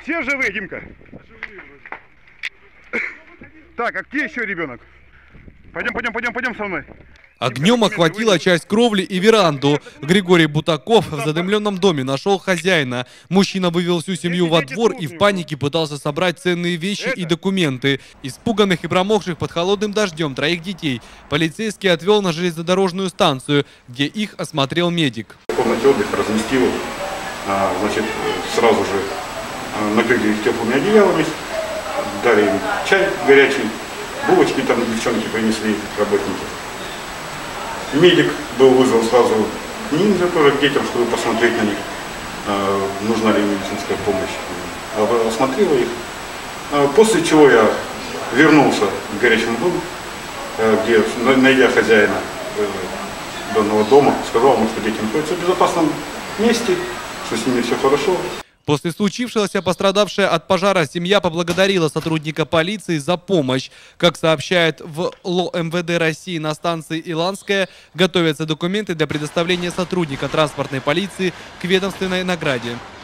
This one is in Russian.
Все живы, Димка? Так, а где еще ребенок? Пойдем со мной. Огнем охватила часть кровли и веранду. Григорий Бутаков в задымленном доме нашел хозяина. Мужчина вывел всю семью во двор и в панике пытался собрать ценные вещи и документы. Испуганных и промокших под холодным дождем троих детей полицейский отвел на железнодорожную станцию, где их осмотрел медик. В комнате отдыха разместил, значит, сразу же накрыли их теплыми одеялами, дали им чай горячий, булочки там девчонки принесли, работники. Медик был вызван сразу к ним, тоже к детям, чтобы посмотреть на них, нужна ли медицинская помощь. Осмотрел их, после чего я вернулся к горячему дому, где, найдя хозяина данного дома, сказал ему, что дети находятся в безопасном месте, что с ними все хорошо. После случившегося пострадавшая от пожара семья поблагодарила сотрудника полиции за помощь. Как сообщает в ЛО МВД России на станции Иланская, готовятся документы для предоставления сотрудника транспортной полиции к ведомственной награде.